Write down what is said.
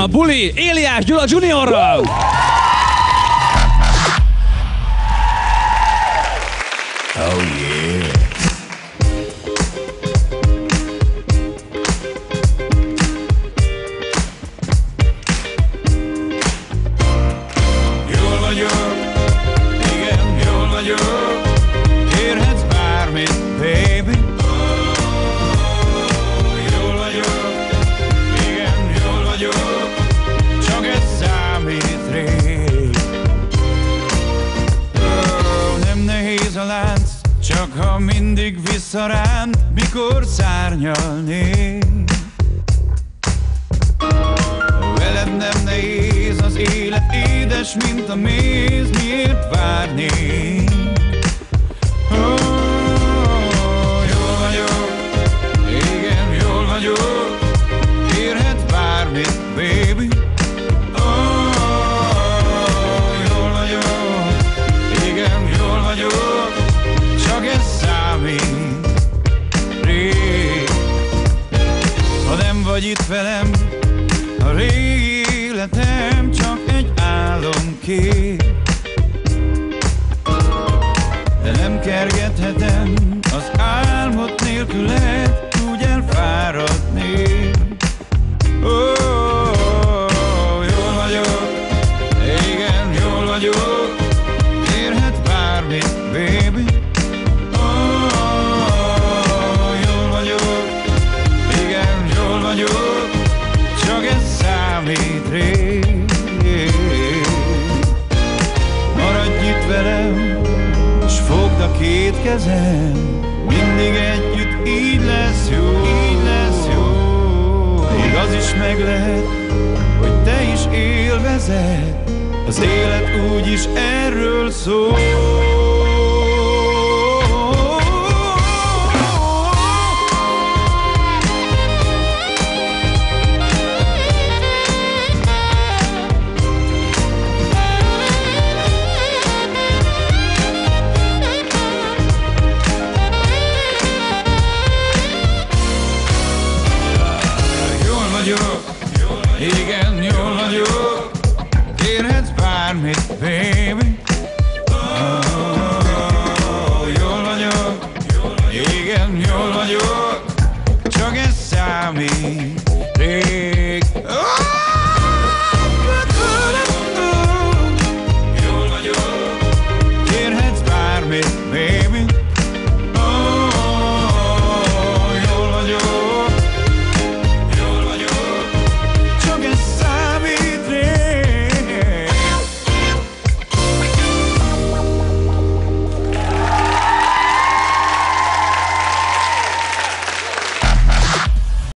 a buli Éliás Juniorral! Oh yeah! Jól vagyok, igen, jól vagyok, kérhetsz bármit, baby. Jól vagyok, igen, jól vagyok, csak ez számít rég. Nem nehéz a lánc, csak ha mindig visszaránt, mikor szárnyalnék. Veled nem nehéz az élet, édes, mint a méz, miért várnék? Jól vagyok, igen, jól vagyok, kérhetsz bármit, baby. Jól vagyok, igen, jól vagyok, csak ez számít rég. Ha nem vagy itt velem, a régi életem csak egy álomkép. De nem kergethetem az álmot nélküled, úgy elfáradnék. Jól vagyok, igen, jól vagyok, kérhet bármit, baby. Jól vagyok, igen, jól vagyok, csak ez számít rég. Maradj itt velem, s fogd a két kezem, mindig együtt így lesz jó, így lesz jó. Még az is meg lehet, hogy te is élvezed, az élet úgyis erről szól. Igen, jól vagyok, kérhetsz bármit, baby. Jól vagyok, igen, jól vagyok, csak ez számít rég.